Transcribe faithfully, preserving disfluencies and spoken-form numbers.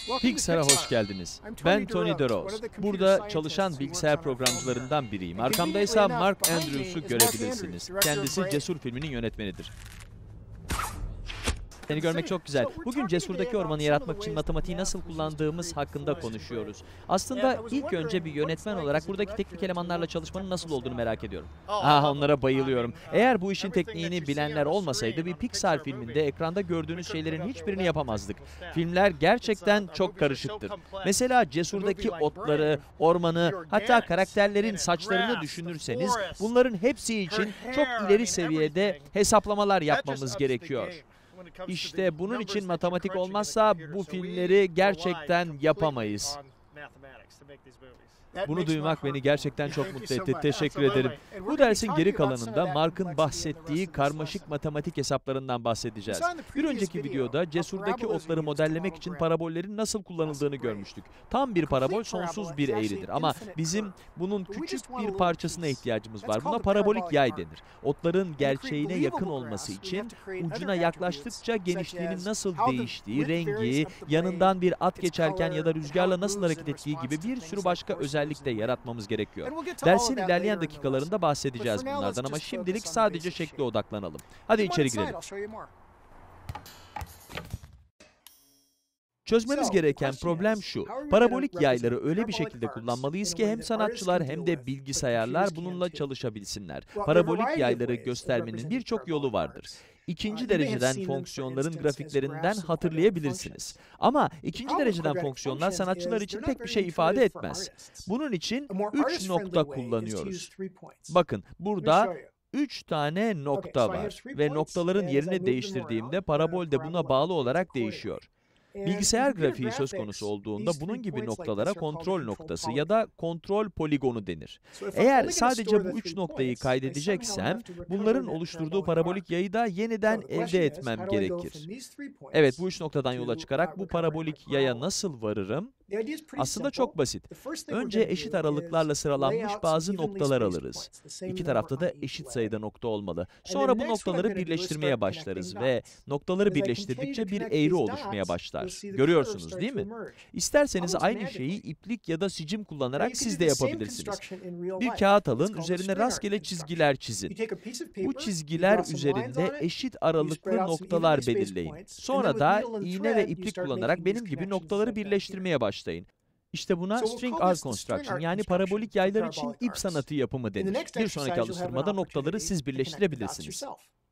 Pixar'a hoş geldiniz. Ben Tony DeRose. Burada çalışan bilgisayar programcılarından biriyim. Arkamda ise Mark Andrews'u görebilirsiniz. Kendisi Cesur filminin yönetmenidir. Seni görmek çok güzel. Bugün Cesur'daki ormanı yaratmak için matematiği nasıl kullandığımız hakkında konuşuyoruz. Aslında ilk önce bir yönetmen olarak buradaki teknik elemanlarla çalışmanın nasıl olduğunu merak ediyorum. Ah, onlara bayılıyorum. Eğer bu işin tekniğini bilenler olmasaydı bir Pixar filminde ekranda gördüğünüz şeylerin hiçbirini yapamazdık. Filmler gerçekten çok karışıktır. Mesela Cesur'daki otları, ormanı, hatta karakterlerin saçlarını düşünürseniz bunların hepsi için çok ileri seviyede hesaplamalar yapmamız gerekiyor. İşte bunun için matematik olmazsa bu filmleri gerçekten yapamayız. Bunu duymak beni gerçekten çok mutlu etti. Teşekkür ederim. Bu dersin geri kalanında Mark'ın bahsettiği karmaşık matematik hesaplarından bahsedeceğiz. Bir önceki videoda Cesur'daki otları modellemek için parabollerin nasıl kullanıldığını görmüştük. Tam bir parabol sonsuz bir eğridir ama bizim bunun küçük bir parçasına ihtiyacımız var. Buna parabolik yay denir. Otların gerçeğine yakın olması için ucuna yaklaştıkça genişliğinin nasıl değiştiği, rengi, yanından bir at geçerken ya da rüzgarla nasıl hareket ettiği gibi bir sürü başka özellik de yaratmamız gerekiyor. Dersin ilerleyen dakikalarında bahsedeceğiz bunlardan ama şimdilik sadece şekle odaklanalım. Hadi içeri girelim. Çözmemiz gereken problem şu: parabolik yayları öyle bir şekilde kullanmalıyız ki hem sanatçılar hem de bilgisayarlar bununla çalışabilsinler. Parabolik yayları göstermenin birçok yolu vardır. İkinci dereceden fonksiyonların grafiklerinden hatırlayabilirsiniz. Ama ikinci dereceden fonksiyonlar sanatçılar için pek bir şey ifade etmez. Bunun için üç nokta kullanıyoruz. Bakın burada üç tane nokta var ve noktaların yerini değiştirdiğimde parabol de buna bağlı olarak değişiyor. Bilgisayar grafiği söz konusu olduğunda bunun gibi noktalara kontrol noktası ya da kontrol poligonu denir. Eğer sadece bu üç noktayı kaydedeceksem, bunların oluşturduğu parabolik yayı da yeniden elde etmem gerekir. Evet, bu üç noktadan yola çıkarak bu parabolik yaya nasıl varırım? Aslında çok basit. Önce eşit aralıklarla sıralanmış bazı noktalar alırız. İki tarafta da eşit sayıda nokta olmalı. Sonra bu noktaları birleştirmeye başlarız ve noktaları birleştirdikçe bir eğri oluşmaya başlar. Görüyorsunuz değil mi? İsterseniz aynı şeyi iplik ya da sicim kullanarak siz de yapabilirsiniz. Bir kağıt alın, üzerine rastgele çizgiler çizin. Bu çizgiler üzerinde eşit aralıklı noktalar belirleyin. Sonra da iğne ve iplik kullanarak benim gibi noktaları birleştirmeye başlayın. İşte buna string arc construction yani parabolik yaylar için ip sanatı yapımı denir. Bir sonraki alıştırmada noktaları siz birleştirebilirsiniz.